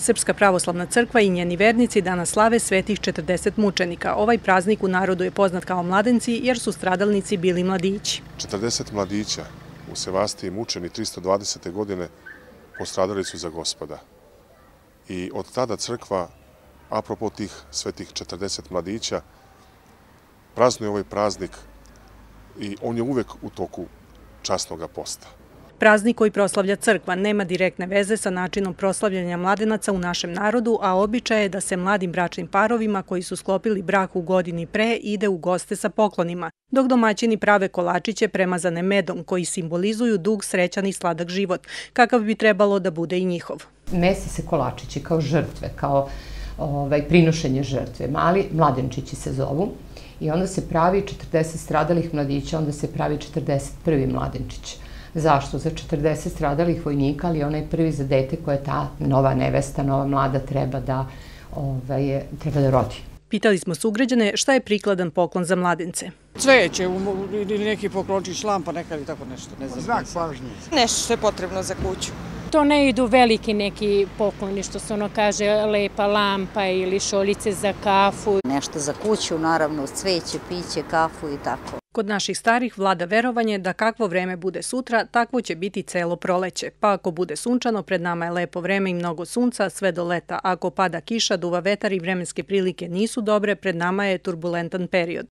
Srpska pravoslavna crkva i njeni vernici danas slave svetih 40 mučenika. Ovaj praznik u narodu je poznat kao mladenci jer su stradalnici bili mladići. 40 mladića u Sevastiji mučeni 320. godine postradali su za Gospoda. I od tada crkva, apropo tih svetih 40 mladića, praznuje ovaj praznik i on je uvek u toku časnog posta. Praznik koji proslavlja crkva nema direktne veze sa načinom proslavljanja mladenaca u našem narodu, a običaj je da se mladim bračnim parovima koji su sklopili brak u godini pre ide u goste sa poklonima, dok domaćini prave kolačiće premazane medom koji simbolizuju dug, srećan i sladak život, kakav bi trebalo da bude i njihov. Mesi se kolačići kao žrtve, kao prinošenje žrtve. Mali mladenčići se zovu i onda se pravi 40 stradalih mladića, onda se pravi 41. mladenčić. Zašto? Za 40 stradalih vojnika, ali onaj prvi za dete koje ta nova nevesta, nova mlada treba da rodi. Pitali smo sugrađane šta je prikladan poklon za mladence. Cveće ili neki poklončić, lampa neka ili tako nešto, ne znam. Znak pažnje. Nešto što je potrebno za kuću. To ne idu veliki neki pokloni, što se ono kaže lepa lampa ili šoljice za kafu. Nešto za kuću, naravno, cveće, piće, kafu i tako. Kod naših starih vlada verovanje da kakvo vreme bude sutra, takvo će biti celo proleće. Pa ako bude sunčano, pred nama je lepo vreme i mnogo sunca, sve do leta. Ako pada kiša, duva vetar i vremenske prilike nisu dobre, pred nama je turbulentan period.